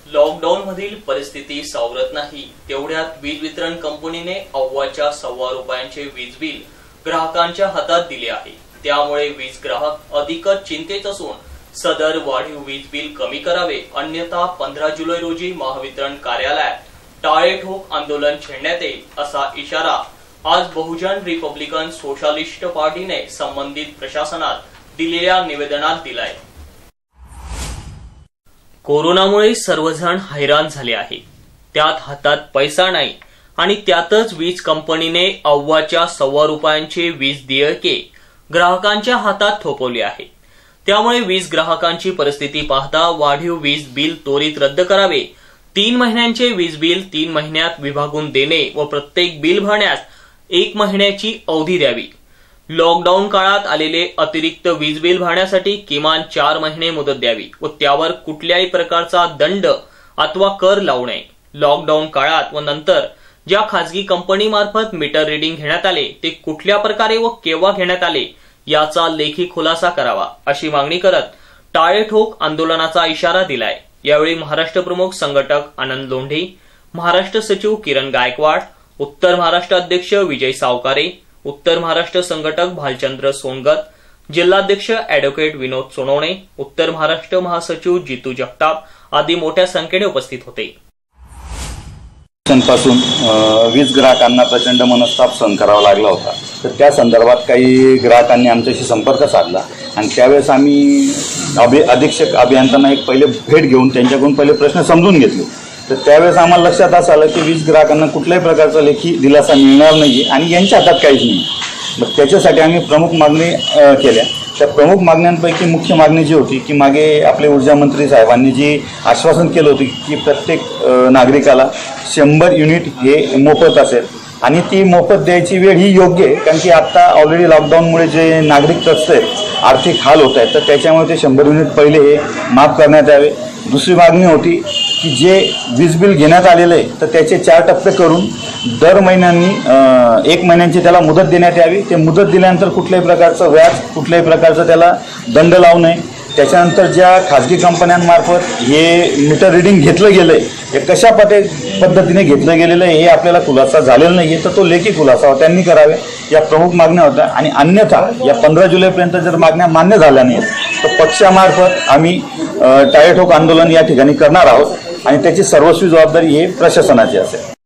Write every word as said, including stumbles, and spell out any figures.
Lockdown मधील परिस्थिती सावरत नाही तेवढ्यात वीज वितरण कंपनीने अव्वाच्या सव्वा रुपयांचे वीज बिल ग्राहकांच्या हातात दिले आहे। त्यामुळे वीज ग्राहक अधिकच चिंतेत असून सदर वाढीव वीज बिल कमी करावे, अन्यथा पंधरा जुलै रोजी महावितरण कार्यालयात टाळेठोक आंदोलन छेडण्यात येईल असा इशारा आज बहुजन रिपब्लिकन सोशलिस्ट पार्टीने संबंधित प्रशासनात दिलेल्या निवेदनात दिलाय। कोरोनामुळे सर्वजण हैराण झाले आहे। त्यात हातात पैसा नाही आणि त्यातच वीज कंपनीने अव्वाच्या सव्वा रुपयांचे वीज देयके ग्राहकांच्या हातात थोपवले आहे। त्यामुळे वीज ग्राहकांची परिस्थिती पाहता वाढीव वीज बिल त्वरित रद्द करावे, तीन महिन्यांचे वीज बिल तीन महिन्यात विभागून देणे व प्रत्येक बिल भरण्यास एक महिन्याची अवधी द्यावी। लॉकडाऊन काळात आलेले अतिरिक्त वीज बिल भरण्यासाठी किमान चार महिने मुदत द्यावी व त्यावर कुठल्याही प्रकारचा दंड अथवा कर लावू नये। लॉकडाऊन काळात व नंतर ज्या खासगी कंपनीमार्फत मीटर रिडिंग घेण्यात आले ते कुठल्या प्रकारे व केव्हा घेण्यात आले याचा लेखी खुलासा करावा, अशी मागणी करत टाळेठोक आंदोलनाचा इशारा दिलाय। यावेळी महाराष्ट्र प्रमुख संघटक आनंद लोंढे, महाराष्ट्र सचिव किरण गायकवाड, उत्तर महाराष्ट्र अध्यक्ष विजय सावकारे, उत्तर महाराष्ट्र संघटक भालचंद्र सोनगत, जिल्हाध्यक्ष अॅडव्होकेट विनोद सोनवणे, उत्तर महाराष्ट्र महासचिव जितू जगताप आदी मोठ्या संख्येने उपस्थित होते। पासून वीज ग्राहकांना प्रचंड मनस्ताप सहन करावा लागला होता, तर त्या संदर्भात काही ग्राहकांनी आमच्याशी संपर्क साधला आणि त्यावेळेस आम्ही अभि अधीक्षक अभियंत्यांना एक पहिले भेट घेऊन त्यांच्याकडून पहिले प्रश्न समजून घेतले। तर त्यावेळेस आम्हाला लक्षात असं आलं की वीज ग्राहकांना कुठल्याही प्रकारचा लेखी दिलासा मिळणार नाही आणि यांच्या हातात काहीच नाही। मग त्याच्यासाठी आम्ही प्रमुख मागणी केल्या। त्या प्रमुख मागण्यांपैकी मुख्य मागणी जी होती की मागे आपले ऊर्जा मंत्री साहेबांनी जी आश्वासन केलं होतं की प्रत्येक नागरिकाला शंभर युनिट हे मोफत असेल आणि ती मोफत द्यायची वेळ ही योग्य आहे, कारण की आता ऑलरेडी लॉकडाऊनमुळे जे नागरिक त्रस्त आहेत, आर्थिक हाल होत आहेत, तर त्याच्यामुळे ते शंभर युनिट पहिले हे माफ करण्यात यावे। दुसरी मागणी होती की जे वीज बिल घेण्यात आलेलं आहे तर त्याचे चार टप्पे करून दर महिन्यांनी एक महिन्यांची त्याला मुदत देण्यात यावी। ते मुदत दिल्यानंतर कुठल्याही प्रकारचं व्याज, कुठल्याही प्रकारचं त्याला दंड लावू नये। त्याच्यानंतर ज्या खाजगी कंपन्यांमार्फत हे मीटर रिडिंग घेतलं गेलं आहे हे कशा पद्धे पद्धतीने घेतलं गेलेलं आहे हे आपल्याला खुलासा झालेला नाही आहे, तर तो लेखी खुलासा त्यांनी करावे, या प्रमुख मागण्या होत्या। आणि अन्यथा या पंधरा जुलैपर्यंत जर मागण्या मान्य झाल्या नाहीत तर पक्षामार्फत आम्ही टाळेठोक आंदोलन या ठिकाणी करणार आहोत आणि त्याची सर्वस्वी जबाबदारी ही प्रशासनाची असेल।